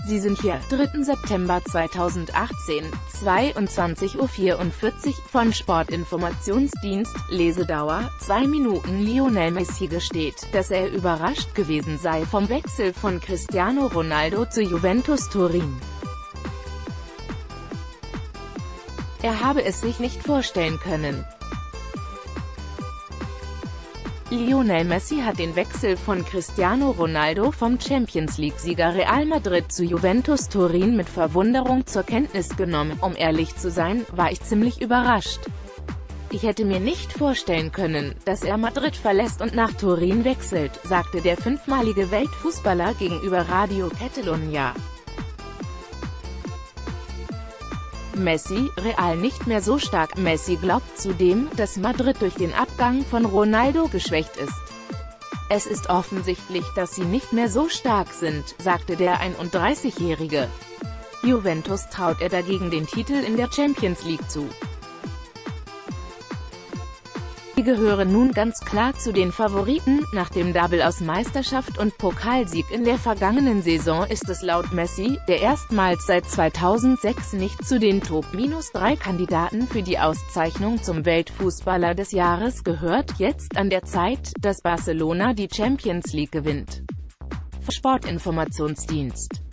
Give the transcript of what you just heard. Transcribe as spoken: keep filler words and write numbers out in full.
Sie sind hier, dritten September zweitausendachtzehn, zweiundzwanzig Uhr vierundvierzig, von Sportinformationsdienst, Lesedauer, zwei Minuten. Lionel Messi gesteht, dass er überrascht gewesen sei vom Wechsel von Cristiano Ronaldo zu Juventus Turin. Er habe es sich nicht vorstellen können. Lionel Messi hat den Wechsel von Cristiano Ronaldo vom Champions-League-Sieger Real Madrid zu Juventus Turin mit Verwunderung zur Kenntnis genommen. Um ehrlich zu sein, war ich ziemlich überrascht. Ich hätte mir nicht vorstellen können, dass er Madrid verlässt und nach Turin wechselt, sagte der fünfmalige Weltfußballer gegenüber Radio Catalunya. Messi, Real nicht mehr so stark. Messi glaubt zudem, dass Madrid durch den Abgang von Ronaldo geschwächt ist. Es ist offensichtlich, dass sie nicht mehr so stark sind, sagte der einunddreißigjährige. Juventus traut er dagegen den Titel in der Champions League zu. Sie gehören nun ganz klar zu den Favoriten. Nach dem Double aus Meisterschaft und Pokalsieg in der vergangenen Saison ist es laut Messi, der erstmals seit zweitausendsechs nicht zu den Top drei Kandidaten für die Auszeichnung zum Weltfußballer des Jahres gehört, jetzt an der Zeit, dass Barcelona die Champions League gewinnt. Sportinformationsdienst